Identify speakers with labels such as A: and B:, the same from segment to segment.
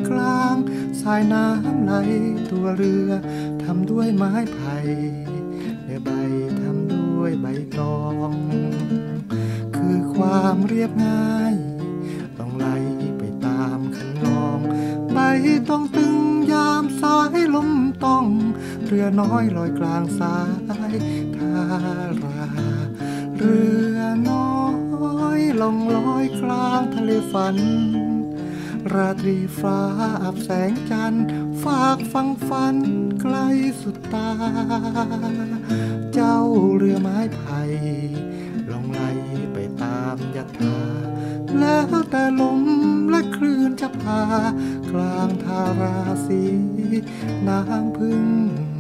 A: กลางสายน้ำไหลตัวเรือทำด้วยไม้ไผ่และใบทำด้วยใบตองคือความเรียบง่ายต้องไหลไปตามคันลองใบต้องตึงยามสายลมต้องเรือน้อยลอยกลางสายทาราเรือน้อยล่องลอยกลางทะเลฝันราตรีฟ้าอับแสงจันทร์ฝากฟังฝันไกลสุดตาเจ้าเรือไม้ไผ่ล่องไหลไปตามยัตถาแล้วแต่ลมและคลื่นจะพากลางทาราสีน้ำพึ่ง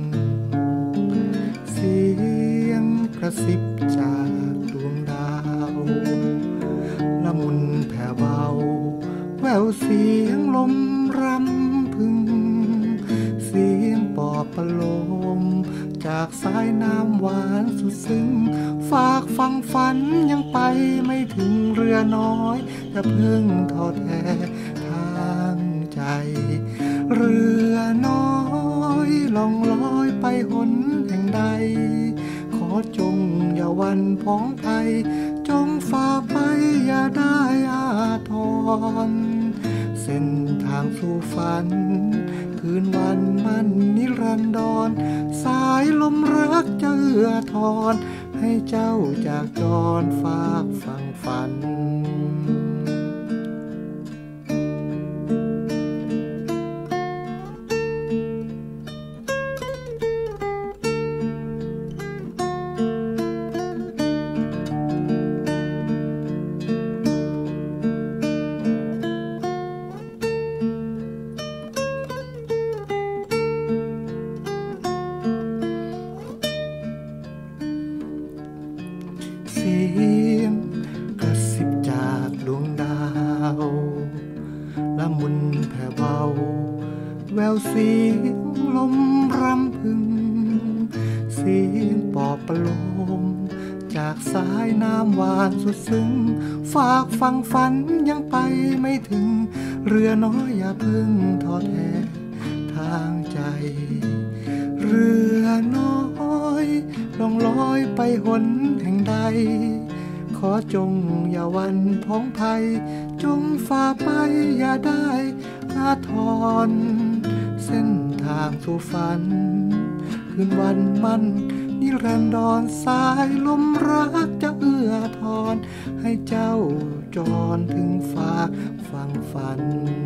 A: เสียงกระซิบจากดวงดาวละมุนแผ่วเบาแววเสียงลมรำพึงเสียงปอบประโลมจากสายน้ำหวานสุดซึ้งฝากฟังฝันยังไปไม่ถึงเรือน้อยอย่าเพิ่งท้อแท้ทางใจเรือน้อยล่องลอยไปหนแห่งใดขอจงอย่าหวั่นพ้องภัยจงฝ่าไปอย่าได้อาทรเส้นทางสู่ฝันคืนวันมันนิรันดรสายลมรักจะเอื้อทอนให้เจ้าจากจรฝากฟังฝันเสียงกระซิบจากดวงดาวละมุนแผ่วเบาแววเสียงลมรำพึงเสียงปอบประโลมจากสายน้ำหวานสุดซึ้งฝากฟังฝันยังไปไม่ถึงเรือน้อยอย่าเพิ่งท้อแท้ทางใจเรือน้อยล่องลอยไปหนแห่งใดขอจงอย่าหวั่นพ้องภัยจงฝ่าไปอย่าได้อาทรเส้นทางสู่ฝันคืนวันมันนิรันดรสายลมรักจะเอื้อทอนให้เจ้าจรถึงฝากฟังฝัน